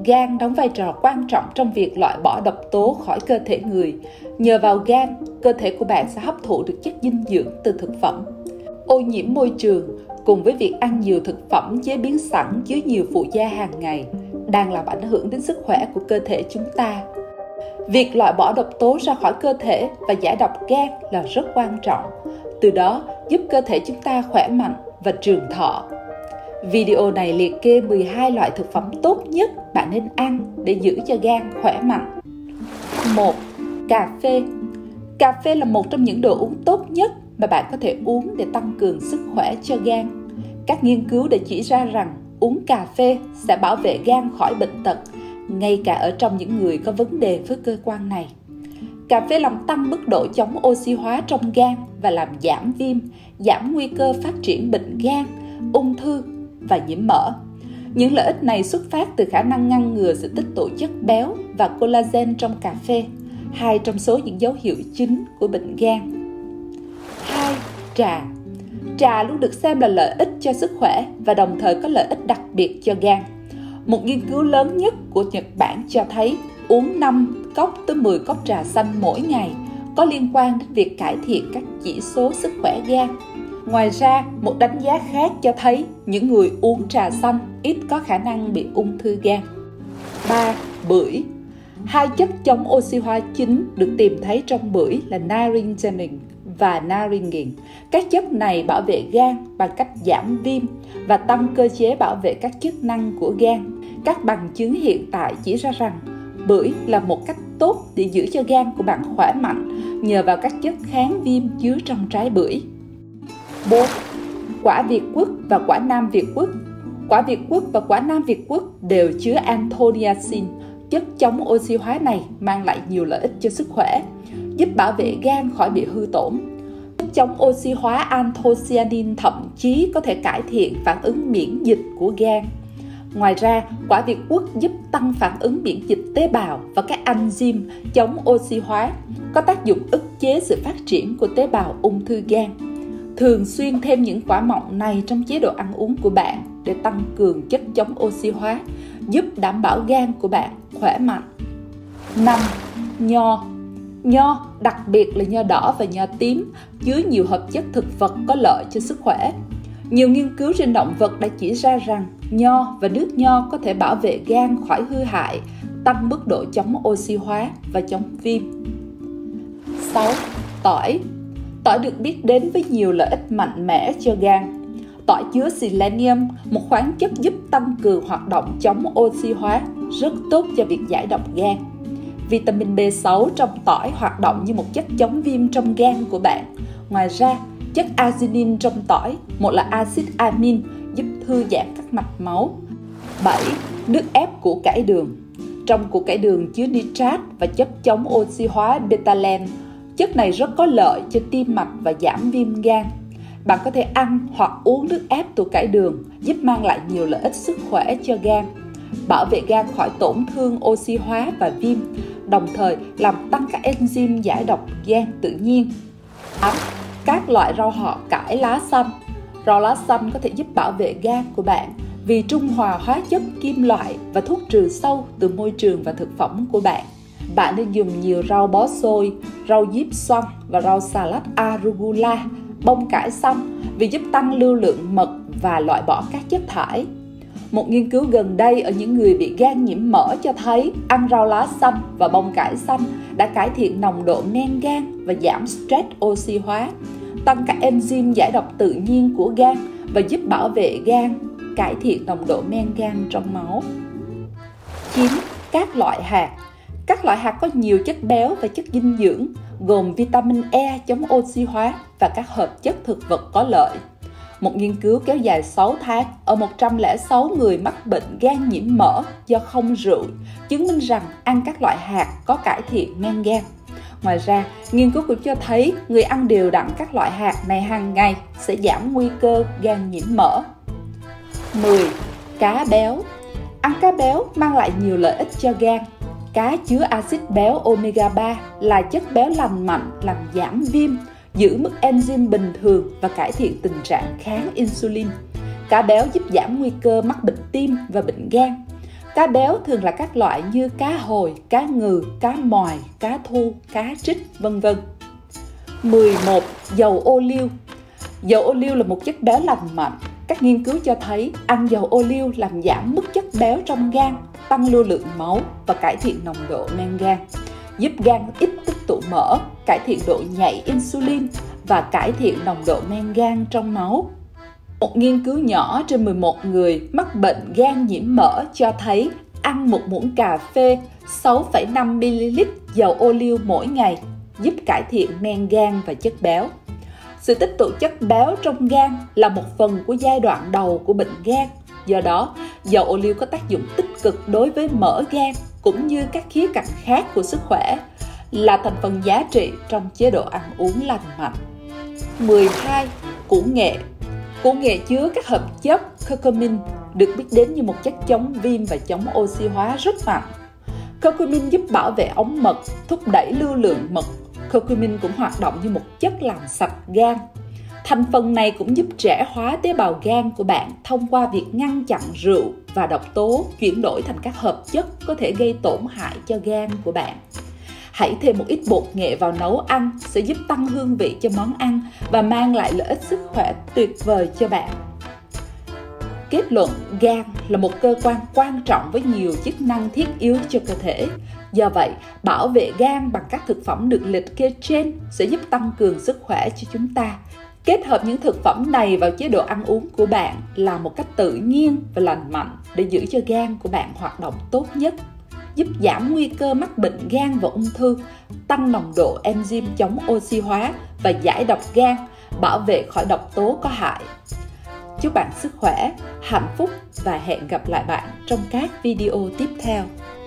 Gan đóng vai trò quan trọng trong việc loại bỏ độc tố khỏi cơ thể người. Nhờ vào gan, cơ thể của bạn sẽ hấp thụ được chất dinh dưỡng từ thực phẩm. Ô nhiễm môi trường cùng với việc ăn nhiều thực phẩm chế biến sẵn chứa nhiều phụ gia hàng ngày đang làm ảnh hưởng đến sức khỏe của cơ thể chúng ta. Việc loại bỏ độc tố ra khỏi cơ thể và giải độc gan là rất quan trọng, từ đó giúp cơ thể chúng ta khỏe mạnh và trường thọ. Video này liệt kê 12 loại thực phẩm tốt nhất bạn nên ăn để giữ cho gan khỏe mạnh. 1. Cà phê. Cà phê là một trong những đồ uống tốt nhất mà bạn có thể uống để tăng cường sức khỏe cho gan. Các nghiên cứu đã chỉ ra rằng uống cà phê sẽ bảo vệ gan khỏi bệnh tật, ngay cả ở trong những người có vấn đề với cơ quan này. Cà phê làm tăng mức độ chống oxy hóa trong gan và làm giảm viêm, giảm nguy cơ phát triển bệnh gan, ung thư và nhiễm mỡ. Những lợi ích này xuất phát từ khả năng ngăn ngừa sự tích tụ chất béo và collagen trong cà phê, hai trong số những dấu hiệu chính của bệnh gan. 2. Trà. Trà luôn được xem là lợi ích cho sức khỏe và đồng thời có lợi ích đặc biệt cho gan. Một nghiên cứu lớn nhất của Nhật Bản cho thấy uống 5 cốc tới 10 cốc trà xanh mỗi ngày có liên quan đến việc cải thiện các chỉ số sức khỏe gan. Ngoài ra, một đánh giá khác cho thấy những người uống trà xanh ít có khả năng bị ung thư gan. 3. Bưởi. Hai chất chống oxy hóa chính được tìm thấy trong bưởi là naringenin và naringin. Các chất này bảo vệ gan bằng cách giảm viêm và tăng cơ chế bảo vệ các chức năng của gan. Các bằng chứng hiện tại chỉ ra rằng bưởi là một cách tốt để giữ cho gan của bạn khỏe mạnh nhờ vào các chất kháng viêm chứa trong trái bưởi. 4. Quả Việt Quất và quả Nam Việt Quất. Quả Việt Quất và quả Nam Việt Quất đều chứa anthocyanin. Chất chống oxy hóa này mang lại nhiều lợi ích cho sức khỏe, giúp bảo vệ gan khỏi bị hư tổn. Chất chống oxy hóa anthocyanin thậm chí có thể cải thiện phản ứng miễn dịch của gan. Ngoài ra, quả Việt Quất giúp tăng phản ứng miễn dịch tế bào và các enzyme chống oxy hóa, có tác dụng ức chế sự phát triển của tế bào ung thư gan. Thường xuyên thêm những quả mọng này trong chế độ ăn uống của bạn để tăng cường chất chống oxy hóa, giúp đảm bảo gan của bạn khỏe mạnh. 5. Nho. Nho, đặc biệt là nho đỏ và nho tím, chứa nhiều hợp chất thực vật có lợi cho sức khỏe. Nhiều nghiên cứu trên động vật đã chỉ ra rằng nho và nước nho có thể bảo vệ gan khỏi hư hại, tăng mức độ chống oxy hóa và chống viêm. 6. Tỏi. Tỏi được biết đến với nhiều lợi ích mạnh mẽ cho gan. Tỏi chứa selenium, một khoáng chất giúp tăng cường hoạt động chống oxy hóa, rất tốt cho việc giải độc gan. Vitamin B6 trong tỏi hoạt động như một chất chống viêm trong gan của bạn. Ngoài ra, chất arginine trong tỏi, một là axit amin, giúp thư giãn các mạch máu. 7. Nước ép củ cải đường. Trong củ cải đường chứa nitrat và chất chống oxy hóa betalan. Chất này rất có lợi cho tim mạch và giảm viêm gan. Bạn có thể ăn hoặc uống nước ép từ cải đường, giúp mang lại nhiều lợi ích sức khỏe cho gan, bảo vệ gan khỏi tổn thương oxy hóa và viêm, đồng thời làm tăng các enzyme giải độc gan tự nhiên. 8. Các loại rau họ cải lá xanh. Rau lá xanh có thể giúp bảo vệ gan của bạn vì trung hòa hóa chất kim loại và thuốc trừ sâu từ môi trường và thực phẩm của bạn. Bạn nên dùng nhiều rau bó xôi, rau diếp xoăn và rau xà lách arugula, bông cải xanh vì giúp tăng lưu lượng mật và loại bỏ các chất thải. Một nghiên cứu gần đây ở những người bị gan nhiễm mỡ cho thấy ăn rau lá xanh và bông cải xanh đã cải thiện nồng độ men gan và giảm stress oxy hóa, tăng các enzyme giải độc tự nhiên của gan và giúp bảo vệ gan, cải thiện nồng độ men gan trong máu. 9. Các loại hạt. Các loại hạt có nhiều chất béo và chất dinh dưỡng, gồm vitamin E chống oxy hóa và các hợp chất thực vật có lợi. Một nghiên cứu kéo dài 6 tháng ở 106 người mắc bệnh gan nhiễm mỡ do không rượu chứng minh rằng ăn các loại hạt có cải thiện men gan. Ngoài ra, nghiên cứu cũng cho thấy người ăn đều đặn các loại hạt này hàng ngày sẽ giảm nguy cơ gan nhiễm mỡ. 10. Cá béo. Ăn cá béo mang lại nhiều lợi ích cho gan. Cá chứa axit béo omega 3 là chất béo lành mạnh làm giảm viêm, giữ mức enzyme bình thường và cải thiện tình trạng kháng insulin. Cá béo giúp giảm nguy cơ mắc bệnh tim và bệnh gan. Cá béo thường là các loại như cá hồi, cá ngừ, cá mòi, cá thu, cá trích, vân vân. 11. Dầu ô liu. Dầu ô liu là một chất béo lành mạnh. Các nghiên cứu cho thấy ăn dầu ô liu làm giảm mức chất béo trong gan, tăng lưu lượng máu và cải thiện nồng độ men gan, giúp gan ít tích tụ mỡ, cải thiện độ nhạy insulin và cải thiện nồng độ men gan trong máu. Một nghiên cứu nhỏ trên 11 người mắc bệnh gan nhiễm mỡ cho thấy ăn một muỗng cà phê 6,5ml dầu ô liu mỗi ngày giúp cải thiện men gan và chất béo. Sự tích tụ chất béo trong gan là một phần của giai đoạn đầu của bệnh gan. Do đó, dầu ô liu có tác dụng tích cực đối với mỡ gan cũng như các khía cạnh khác của sức khỏe, là thành phần giá trị trong chế độ ăn uống lành mạnh. 12. Củ nghệ. Củ nghệ chứa các hợp chất curcumin, được biết đến như một chất chống viêm và chống oxy hóa rất mạnh. Curcumin giúp bảo vệ ống mật, thúc đẩy lưu lượng mật. Curcumin cũng hoạt động như một chất làm sạch gan. Thành phần này cũng giúp trẻ hóa tế bào gan của bạn thông qua việc ngăn chặn rượu và độc tố chuyển đổi thành các hợp chất có thể gây tổn hại cho gan của bạn. Hãy thêm một ít bột nghệ vào nấu ăn sẽ giúp tăng hương vị cho món ăn và mang lại lợi ích sức khỏe tuyệt vời cho bạn. Kết luận, gan là một cơ quan quan trọng với nhiều chức năng thiết yếu cho cơ thể. Do vậy, bảo vệ gan bằng các thực phẩm được liệt kê trên sẽ giúp tăng cường sức khỏe cho chúng ta. Kết hợp những thực phẩm này vào chế độ ăn uống của bạn là một cách tự nhiên và lành mạnh để giữ cho gan của bạn hoạt động tốt nhất, giúp giảm nguy cơ mắc bệnh gan và ung thư, tăng nồng độ enzyme chống oxy hóa và giải độc gan, bảo vệ khỏi độc tố có hại. Chúc bạn sức khỏe, hạnh phúc và hẹn gặp lại bạn trong các video tiếp theo.